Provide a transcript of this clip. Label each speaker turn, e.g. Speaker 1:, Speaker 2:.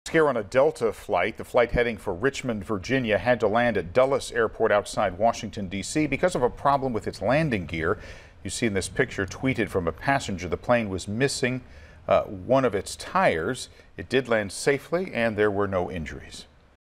Speaker 1: Scare on a Delta flight. The flight heading for Richmond, Virginia had to land at Dulles Airport outside Washington, D.C. because of a problem with its landing gear. You see in this picture tweeted from a passenger, the plane was missing one of its tires. It did land safely and there were no injuries.